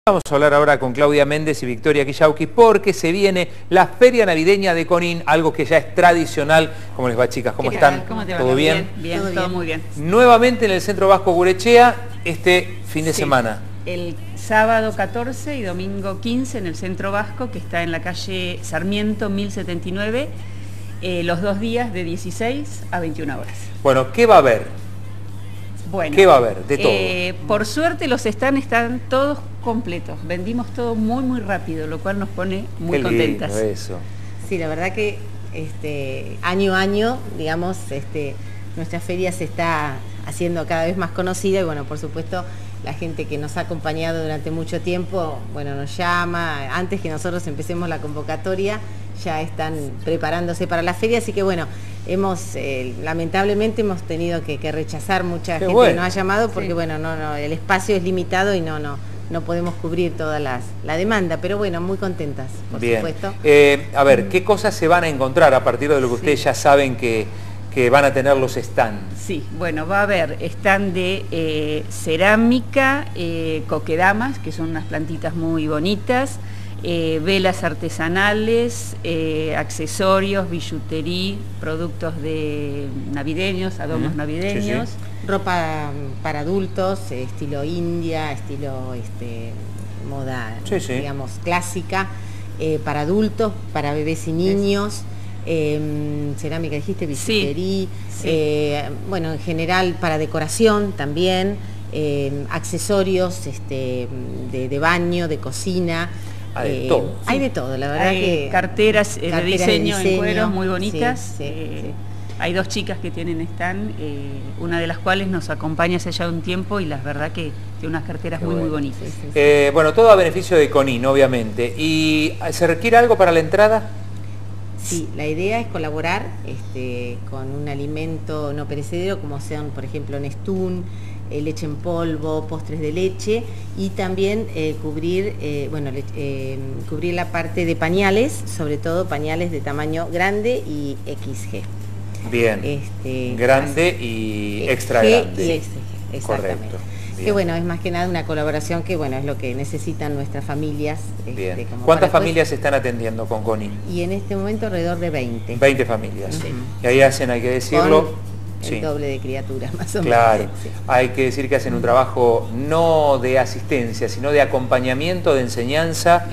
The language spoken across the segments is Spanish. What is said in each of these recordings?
Vamos a hablar ahora con Claudia Méndez y Victoria Quillauqui porque se viene la Feria Navideña de Conin, algo que ya es tradicional. ¿Cómo les va, chicas? ¿Cómo están? ¿Cómo te va? ¿Todo bien? Bien, todo muy bien. Nuevamente en el Centro Vasco Gurechea este fin de semana. El sábado 14 y domingo 15 en el Centro Vasco, que está en la calle Sarmiento 1079, los 2 días de 16 a 21 horas. Bueno, ¿qué va a haber? Bueno, ¿Qué va a haber? De todo. Por suerte los stands están todos completos. Vendimos todo muy rápido, lo cual nos pone muy contentas. Eso. Sí, la verdad que año a año, digamos, nuestra feria se está haciendo cada vez más conocida y bueno, por supuesto, la gente que nos ha acompañado durante mucho tiempo, bueno, nos llama, antes que nosotros empecemos la convocatoria, ya están preparándose para la feria, así que bueno, lamentablemente hemos tenido que rechazar mucha gente que nos ha llamado porque bueno, el espacio es limitado y no podemos cubrir toda la demanda, pero bueno, muy contentas, por supuesto. A ver, ¿qué cosas se van a encontrar a partir de lo que ustedes ya saben que van a tener los stands? Sí, bueno, va a haber stand de cerámica, coquedamas, que son unas plantitas muy bonitas, velas artesanales, accesorios, billutería, productos navideños, adornos navideños. Sí. Ropa para adultos, estilo India, estilo moda, digamos, clásica, para adultos, para bebés y niños, cerámica, dijiste, billutería, bueno, en general para decoración también, accesorios de baño, de cocina. Hay de todo. Hay de todo, la verdad que... Carteras de diseño en cueros muy bonitas. Sí. Hay 2 chicas que tienen stand, una de las cuales nos acompaña hace ya un tiempo y la verdad que tiene unas carteras muy bonitas. Bueno, todo a beneficio de Conin, obviamente. ¿Y se requiere algo para la entrada? Sí, la idea es colaborar con un alimento no perecedero, como sean, por ejemplo, Nestún, leche en polvo, postres de leche y también cubrir la parte de pañales, sobre todo pañales de tamaño grande y XG. Bien, grande y extra grande. Y XG, exactamente. Correcto. Que bueno, es más que nada una colaboración que bueno, es lo que necesitan nuestras familias. Bien. ¿Cuántas familias se están atendiendo con Conin? Y en este momento alrededor de 20. 20 familias. Y ahí hacen, hay que decirlo... el doble de criaturas, más o menos. Claro, hay que decir que hacen un trabajo no de asistencia, sino de acompañamiento, de enseñanza,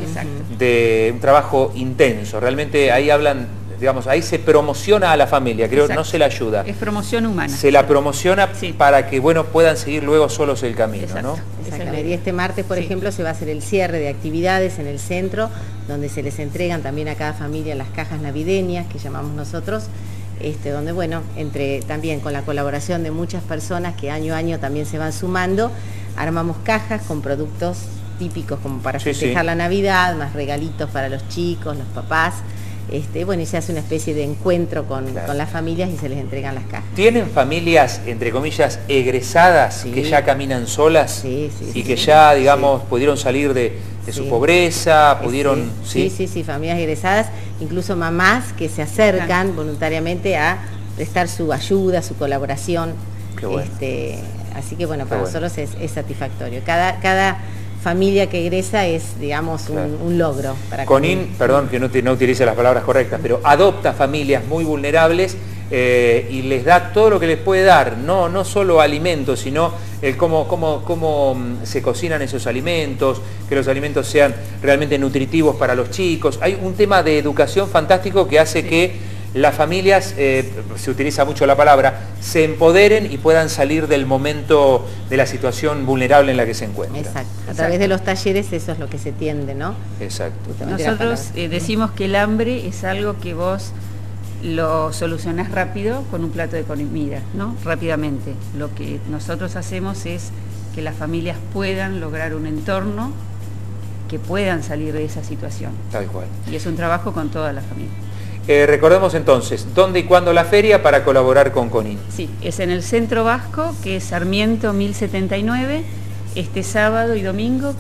de un trabajo intenso. Realmente ahí hablan, digamos, ahí se promociona a la familia, creo, no se la ayuda. Es promoción humana. Se la promociona para que, bueno, puedan seguir luego solos el camino, ¿no? Exactamente. Y este martes, por ejemplo, se va a hacer el cierre de actividades en el centro, donde se les entregan también a cada familia las cajas navideñas, que llamamos nosotros, donde bueno, también con la colaboración de muchas personas que año a año también se van sumando, armamos cajas con productos típicos como para festejar la Navidad, más regalitos para los chicos, los papás, bueno, y se hace una especie de encuentro con las familias y se les entregan las cajas. ¿Tienen familias, entre comillas, egresadas que ya caminan solas? Y que ya, digamos, pudieron salir de su pobreza, pudieron... Sí, familias egresadas, incluso mamás que se acercan voluntariamente a prestar su ayuda, su colaboración. Qué bueno. Así que bueno, para nosotros es satisfactorio. Cada familia que egresa es, digamos, un logro. Conin, perdón que no utilice las palabras correctas, pero adopta familias muy vulnerables y les da todo lo que les puede dar, no solo alimentos, sino el cómo se cocinan esos alimentos, que los alimentos sean realmente nutritivos para los chicos. Hay un tema de educación fantástico que hace que las familias, se utiliza mucho la palabra, se empoderen y puedan salir del momento de la situación vulnerable en la que se encuentran. Exacto. A través de los talleres eso es lo que se tiende, ¿no? Exacto. Nosotros decimos que el hambre es algo que vos lo solucionás rápido con un plato de comida, ¿no? Rápidamente. Lo que nosotros hacemos es que las familias puedan lograr un entorno que puedan salir de esa situación. Tal cual. Y es un trabajo con toda la familia. Recordemos entonces, ¿dónde y cuándo la feria para colaborar con Conin? Sí, es en el Centro Vasco, que es Sarmiento 1079, este sábado y domingo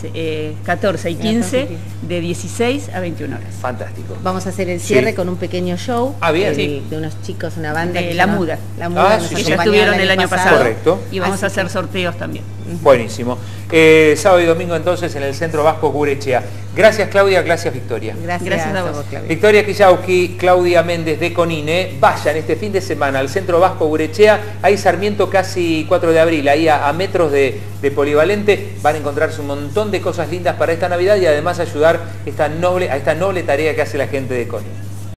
14 y 15 de 16 a 21 horas. Fantástico. Vamos a hacer el cierre con un pequeño show de unos chicos, una banda de La Muda. La Muda que ya estuvieron el año pasado. Correcto. Y vamos a hacer sorteos también. Buenísimo. Sábado y domingo entonces en el Centro Vasco Gurechea. Gracias Claudia, gracias Victoria. Gracias a vos, Claudia. Victoria Quillauqui, Claudia Méndez de Conine. Vayan este fin de semana al Centro Vasco Gurechea, ahí Sarmiento casi 4 de abril, ahí a metros de Polivalente. Van a encontrarse un montón de cosas lindas para esta Navidad y además ayudar a esta noble tarea que hace la gente de Conine.